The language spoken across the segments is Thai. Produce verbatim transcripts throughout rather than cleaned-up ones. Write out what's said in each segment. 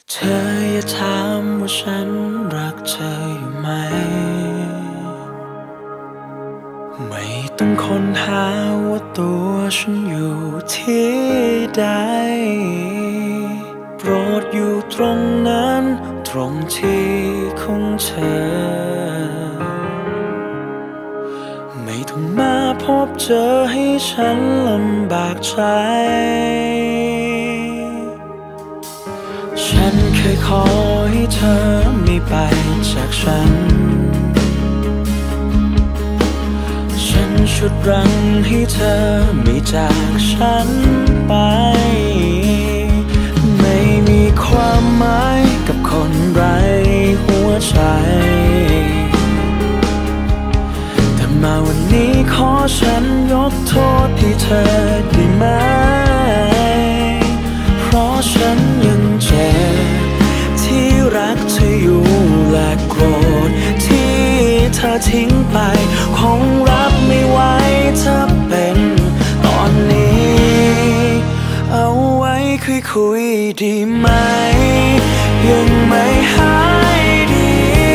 เธออย่าถามว่าฉันรักเธออยู่ไหมไม่ต้องค้นหาว่าตัวฉันอยู่ที่ใดโปรดอยู่ตรงนั้นตรงที่ของเธอไม่ต้องมาพบเจอให้ฉันลำบากใจฉันเคยขอให้เธอไม่ไปจากฉันฉันชุดรั้งให้เธอไม่จากฉันไปไม่มีความหมายกับคนไร้หัวใจแต่มาวันนี้ขอฉันยกโทษให้เธอได้ไหมเพราะฉันยังเจ็บที่รักเธออยู่และโกรธที่เธอทิ้งไปคงรับไม่ไหวถ้าเป็นตอนนี้เอาไว้คุยคุยดีไหมยังไม่หายดี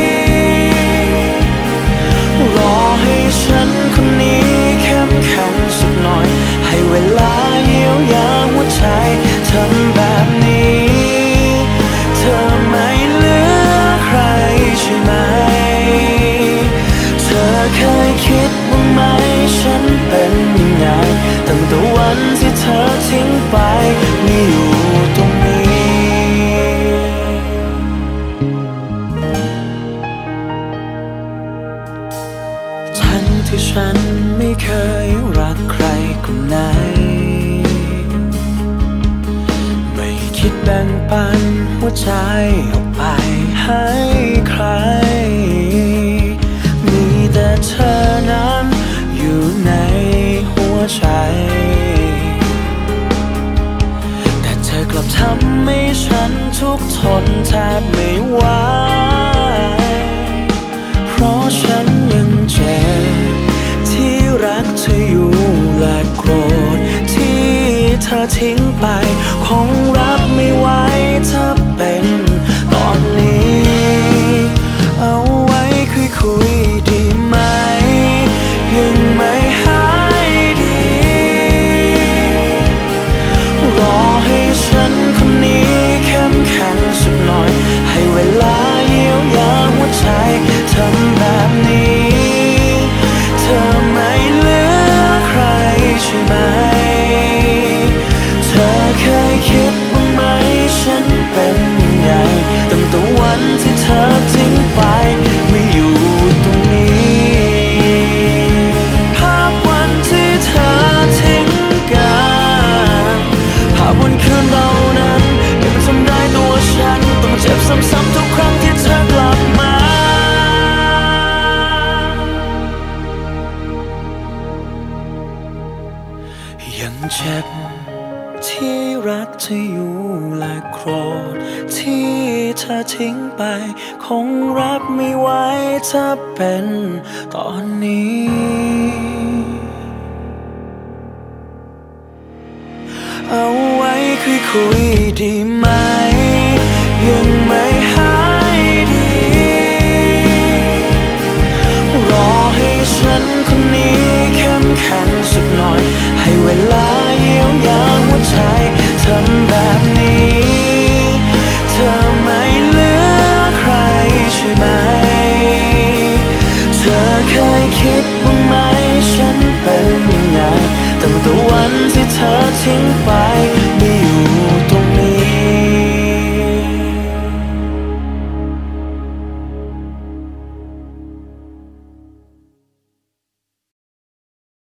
รอให้ฉันคนนี้เข้มแข็งสักหน่อยให้เวลาเยียวยาหัวใจทำแบบนี้เธอไม่เหลือใครใช่ไหมเธอเคยคิดบ้างไหมฉันเป็นยังไงตั้งแต่วันที่เธอทิ้งไปไม่อยู่ตรงนี้ทั้งที่ฉันไม่เคยรักใครคนไหนไม่คิดแบ่งปันหัวใจออกไปให้ใครมีแต่เธอนั้นอยู่ในหัวใจแต่เธอกลับทำให้ฉันทุกข์ทนแทบไม่ไหวเพราะฉันยังเจ็บที่รักเธออยู่และโกรธที่เธอทิ้งไปคงรับไม่ไหวถ้าเป็นตอนนี้เอาไว้คุยคุยดีไหมยังไม่หายดีรอให้ฉันคนนี้เข้มแข็งสักหน่อยให้เวลาเยียวยาหัวใจทำแบบนี้เธอไม่เหลือใครใช่ไหมเธอเคยคิดบ้างไหมฉันเป็นยังไงตั้งแต่วันที่เธอทิ้งไปไม่อยู่ตรงนี้ภาพวันที่เธอทิ้งกันภาพวันคืนเรานั้นยังทำร้ายตัวฉันต้องเจ็บซ้ำๆทุกครั้งที่เธอกลับมายังเจ็บที่รักเธออยู่และโกรธที่เธอทิ้งไปคงรับไม่ไหวถ้าเป็นตอนนี้เอาไว้คุยคุยดีไหมยังไม่หายดีรอให้ฉันคนนี้เข้มแข็งสักหน่อยให้เวลาเยียวยาหัวใจทำแบบนี้เธอไม่เหลือใครใช่ไหมเธอเคยคิดบ้างไหมฉันเป็นยังไงตั้งแต่วันที่เธอทิ้ง